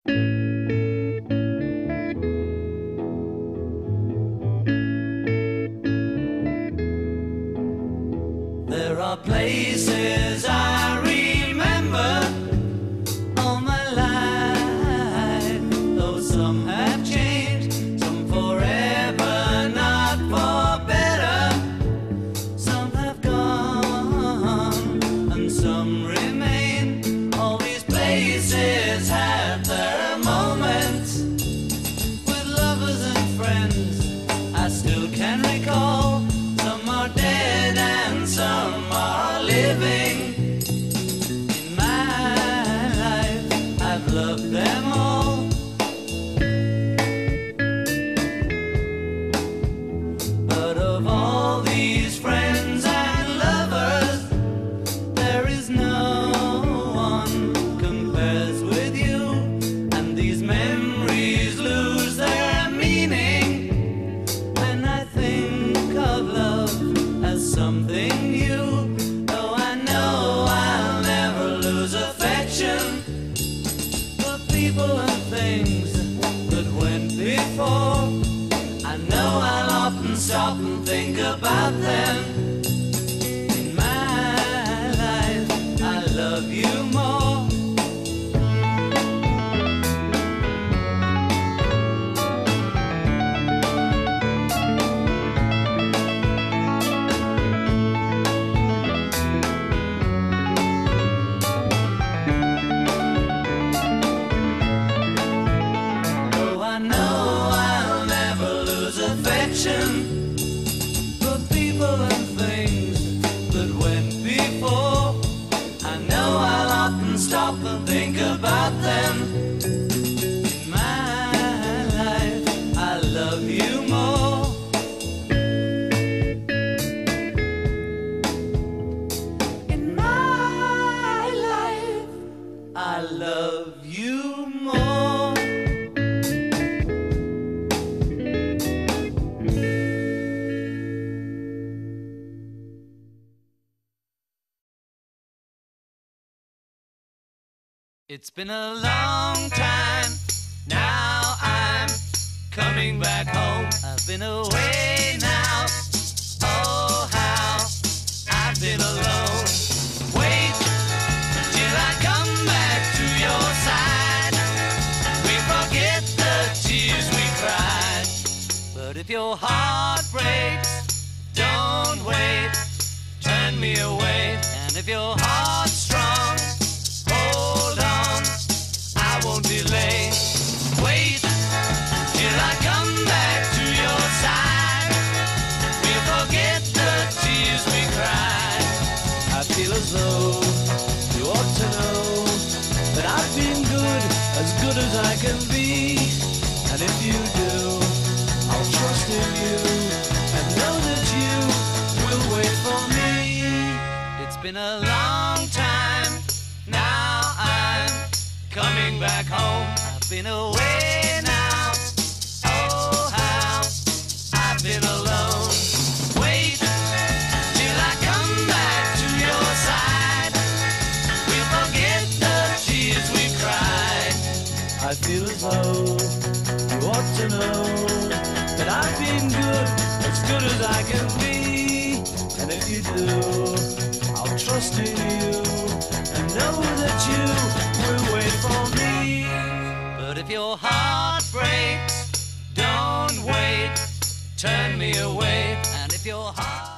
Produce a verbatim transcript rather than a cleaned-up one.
There are places I remember all my life, though some have changed, some forever, not for better. Some have gone and some remain. All these places have their moments with lovers and friends I still can recall. Some are dead and some are living. In my life, I've loved them all. But of all these friends and lovers, there is no one compares with you. And these memories lose their meaning when I think of love as something new. Though I know I'll never lose affection for people and things that went before. I know I'll often stop and think about them. In my life, I love you more. For people and things that went before, I know I'll often stop and think about them. In my life, I love you more. In my life, I love you more. It's been a long time, now I'm coming back home. I've been away now, oh how I've been alone. Wait till I come back to your side. We forget the tears we cried. But if your heart breaks, don't wait, turn me away. And if your heart's strong, hold on, I won't delay. Wait till I come back to your side. We'll forget the tears we cried. I feel as though you ought to know that I've been good, as good as I can be. And if you do, I'll trust in you and know that you will wait for me. It's been a long time, now I'm coming back home. I've been away now, oh how I've been alone. Wait till I come back to your side. We'll forget the tears we cried. I feel as though you ought to know that I've been good, as good as I can be. And if you do, I'll trust in you and know that you will wait for me. But if your heart breaks, don't wait, turn me away. And if your heart